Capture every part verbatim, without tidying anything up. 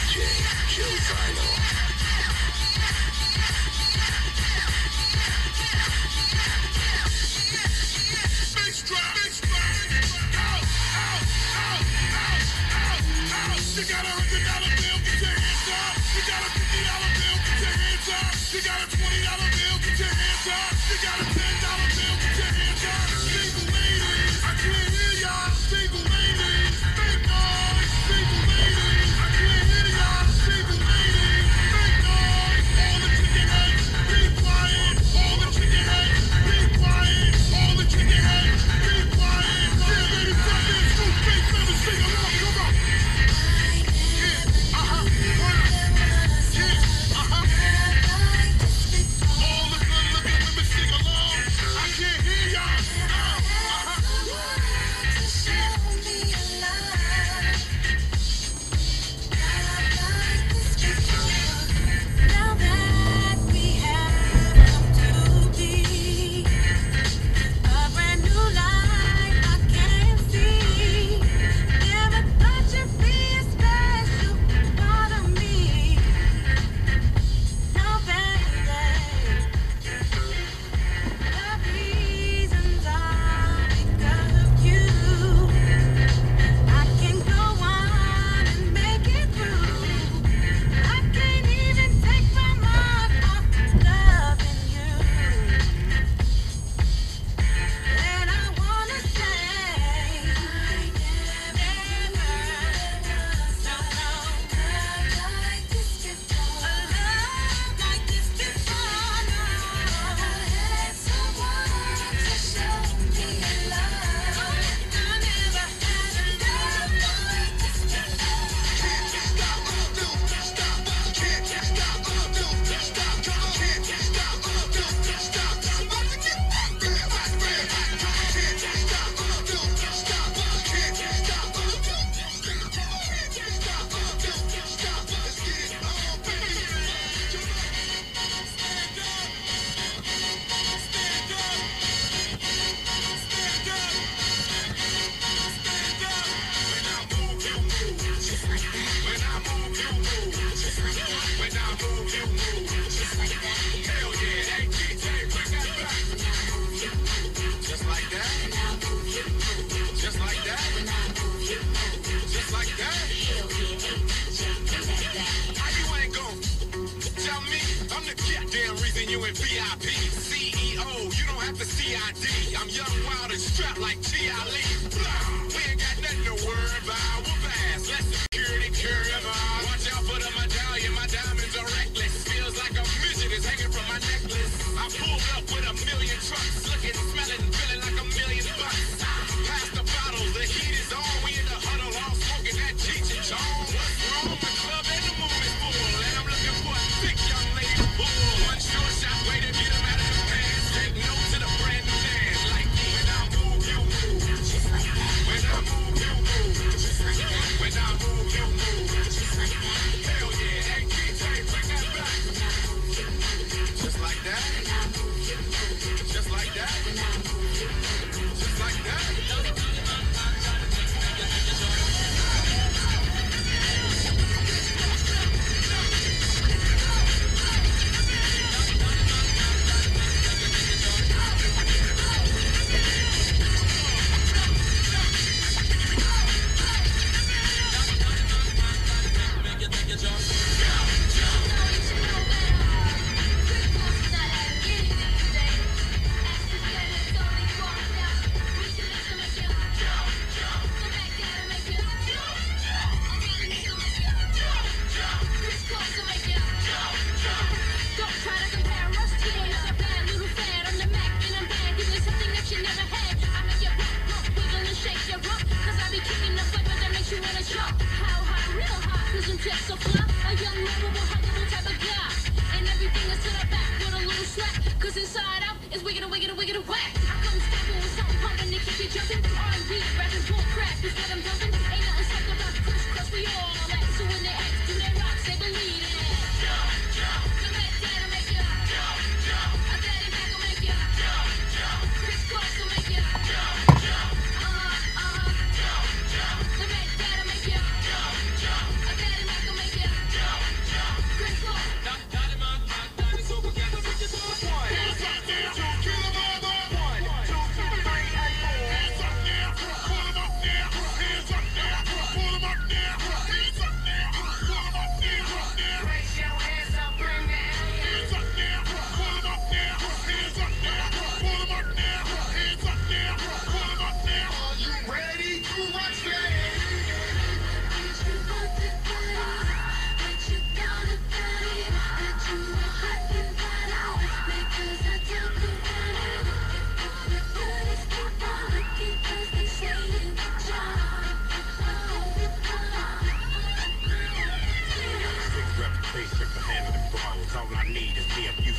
Yeah.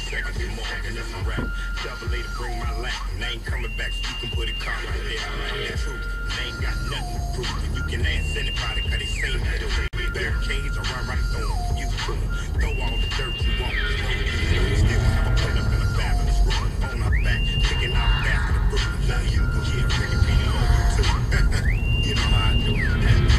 seconds and more, and that's a wrap. Double A to bring my lap, and I ain't coming back, so you can put a car right there. I like that truth, and I ain't got nothing to prove. And you can ask anybody, cause they say me do. Barricades, I run right through them, you to them. Throw all the dirt you want, you know. You know, you still have a put up in a fabulous room. On our back, picking out back of the group. Love you, yeah, Ricky P, love you too. You know how I do it.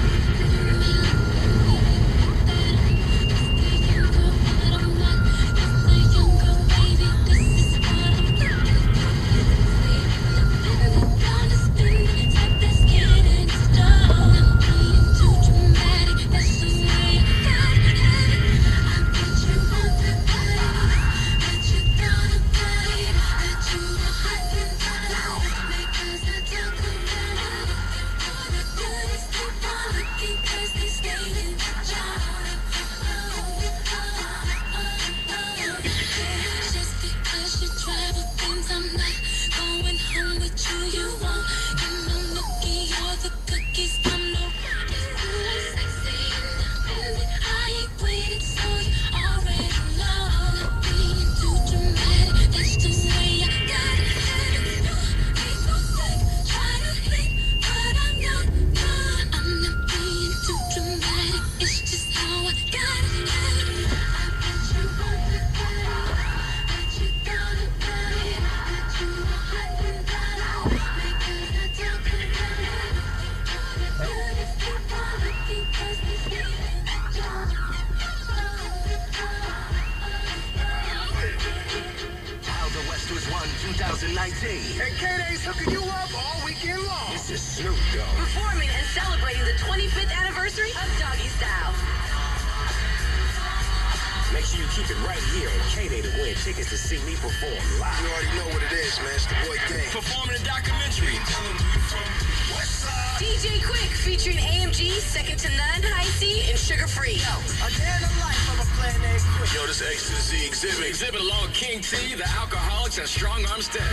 twenty nineteen. And K-Day's hooking you up all weekend long. This is Snoop Dogg. Performing and celebrating the twenty-fifth anniversary of Doggy Style. Make sure you keep it right here on K-Day to win tickets to see me perform live. You already know what it is, man. It's the boy Game. Performing a documentary. What's up? D J Quick featuring A M G, Second to None, High C, and Sugar Free. Yo, a day in the life of a Plan A Quick. Yo, this X to the Z exhibit. Exhibit along with King T, the Alcoholics, and Strong Arm Steady.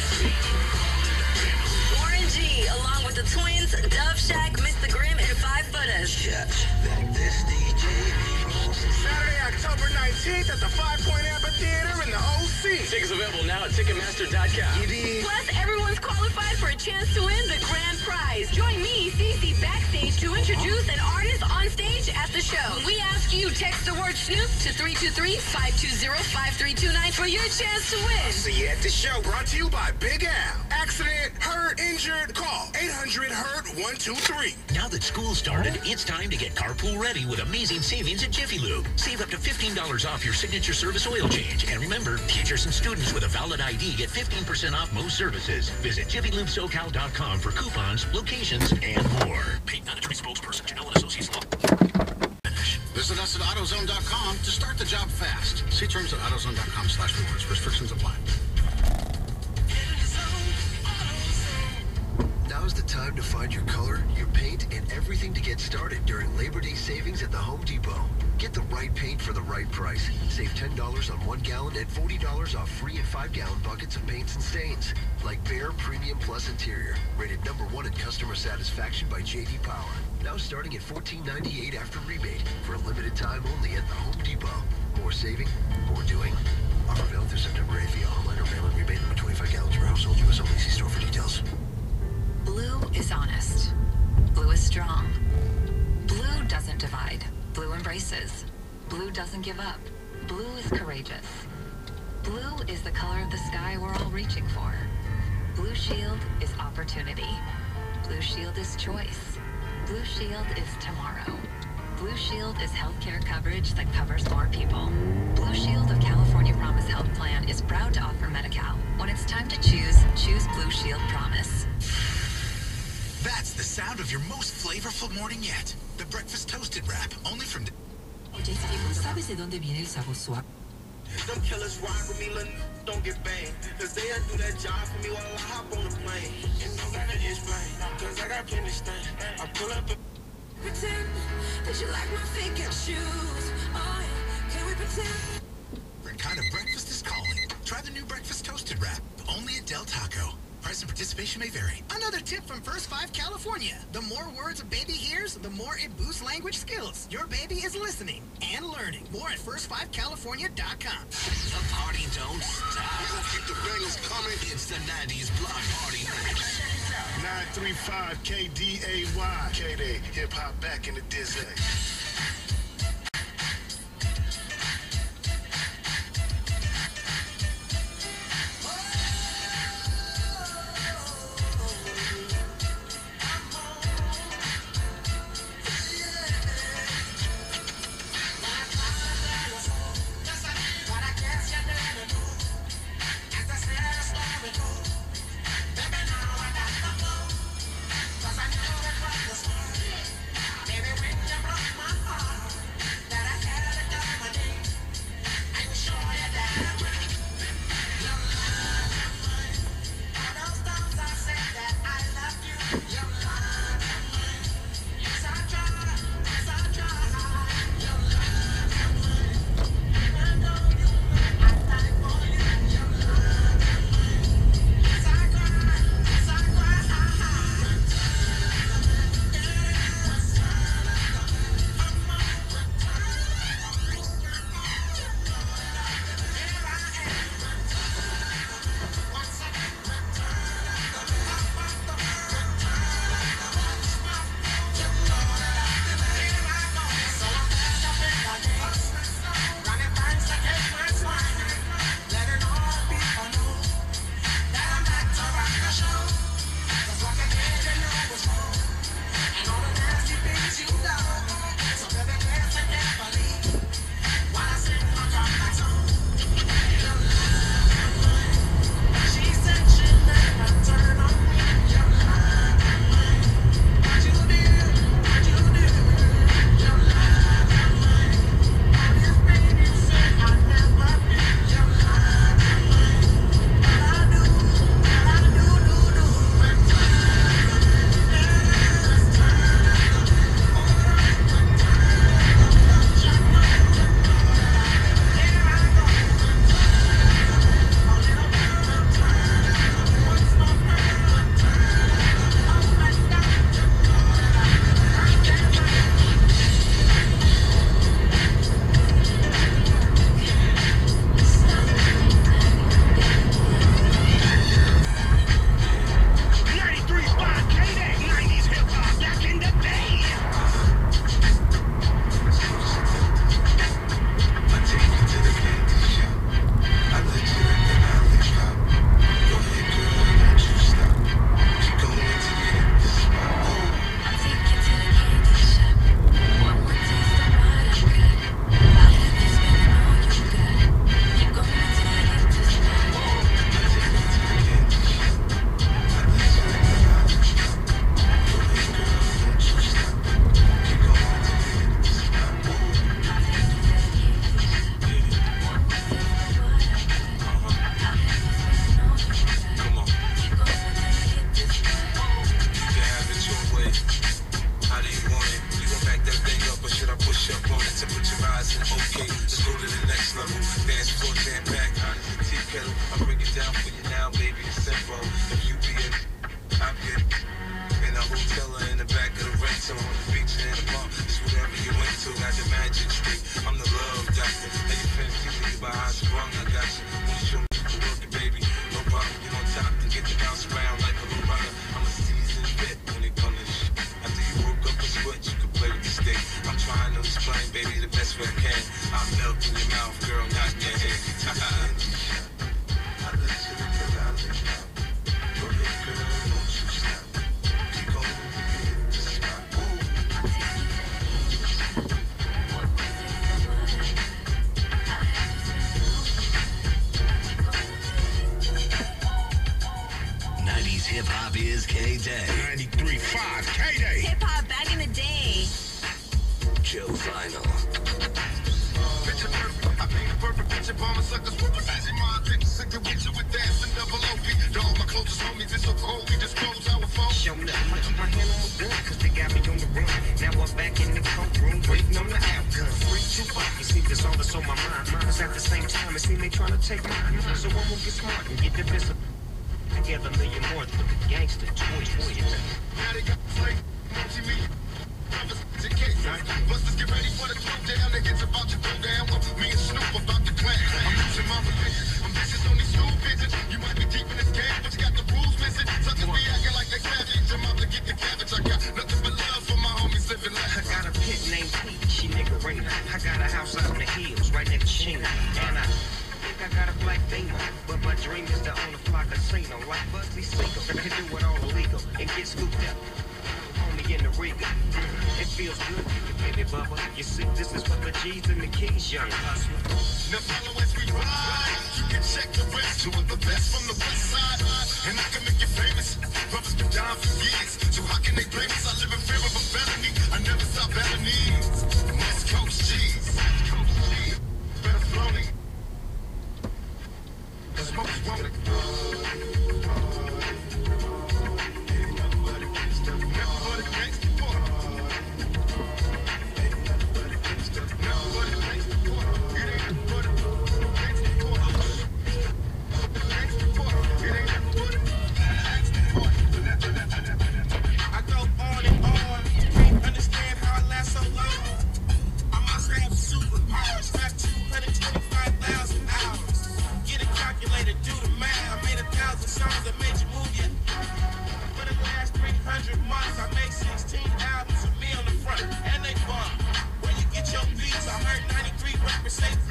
Warren G, along with the Twins, Dove Shack, Mister Grimm, and Five Footers. Shut back this D J. Saturday, October nineteenth at the Five Point Amphitheater in the O C. Tickets available now at Ticketmaster dot com. Plus, everyone's qualified for a chance to win the grand prize. Join me, Cece, backstage to introduce an artist on stage at the show. When we ask you, text the word Snoop to three two three, five two zero, five three two nine for your chance to win. See you at the show, brought to you by Big Al. Accident, hurt, injured, call eight hundred hurt one two three. Now that school started, it's time to get carpool ready with amazing savings at Jiffy Lube. Save up to fifteen dollars off your signature service oil change. And remember, teachers and students with a valid I D get fifteen percent off most services. Visit Jiffy Lube Socal dot com for coupons, locations, and more. Paid non-attorney spokesperson, Janelle and Associates Law. Visit us at AutoZone dot com to start the job fast. See terms at AutoZone dot com slash rewards. Restrictions apply. Now's the time to find your color, your paint, and everything to get started during Labor Day savings at the Home Depot. Get the right paint for the right price. Save ten dollars on one gallon and forty dollars off free and five gallon buckets of paints and stains. Like Behr Premium Plus Interior, rated number one in customer satisfaction by J D Power. Now starting at fourteen ninety-eight after rebate for a limited time only at the Home Depot. More saving, more doing. Offer valid through September eighth via online or mail-in rebate limit twenty-five gallons per household. U S only. See store for details. Blue is honest. Blue is strong. Blue doesn't divide. Blue embraces. Blue doesn't give up. Blue is courageous. Blue is the color of the sky we're all reaching for. Blue Shield is opportunity. Blue Shield is choice. Blue Shield is tomorrow. Blue Shield is healthcare coverage that covers more people. Blue Shield of California Promise Health Plan is proud to offer Medi-Cal. When it's time to choose, choose Blue Shield Promise. That's the sound of your most flavorful morning yet. The Breakfast Toasted Wrap, only from... ¿Sabes de dónde viene el sabor suave? Them killers ride with me, little don't get banged. Cause they'll do that job for me while I hop on the plane. And don't gotta explain, cause I got plenty stain. I pull up and Pretend that you like my fake shoes. Oh, yeah. Can we pretend? Different kind of breakfast is calling. Try the new Breakfast Toasted Wrap, only at Del Taco. Price and participation may vary. Another tip from First Five California. The more words a baby hears, the more it boosts language skills. Your baby is listening and learning. More at first five california dot com. The party don't stop. We gonna keep the bangers coming. It's the nineties Block Party Mix. nine three five K D A Y. K-Day, hip-hop back in the dizzy. Hip-hop is K-Day. ninety-three point five K-Day. Hip-hop back in the day. Joe Vinyl. Picture perfect. I paint a perfect picture for my suckers. Imagine my picture, sick to with you with dance and double O P. To all my closest homies, it's so cold, we disclose our phone. Show me my, my hand on my gun, cause they got me on the run. Now I'm back in the courtroom, waiting on the outcome. Three, two, five, you see this all that's on my mind. Mine's at the same time, it seems they trying to take mine. So I'm gonna get smart and get the best of Together a million more than the gangster twins. Now they got flame, multi-million. Busters get ready for the throwdown. Niggas about to go down. Me and Snoop about to clash. I'm losing my religion. I'm vicious on these school pigeons. You might be deep in this game, but you got the rules missing. Suckers be acting like they savage. I'm out to get the cabbage. I got nothing but love for my homies living life. I got a pit named Pete, she nigga Raina. I got a house out in the hills, right next to Sheena. And I think I got a black Beamer, but my dream is to own a fly casino like Bugsy Siegel. I can do it all illegal and get scooped up. Only in the Riga. It feels good, baby bubba. You see, this is for the G's and the Kings, young hustler. Now follow as we ride. You can check the rest. Two of the best from the west side. And I can make you famous. Brothers been down for years. So how can they blame us? I live in fear of a felony. I never stop Balinese. West Coast G's. Better floating. The smoke's rolling.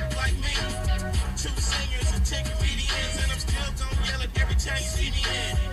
Two singers and ten comedians, and I'm still gonna yell it every time you see me in.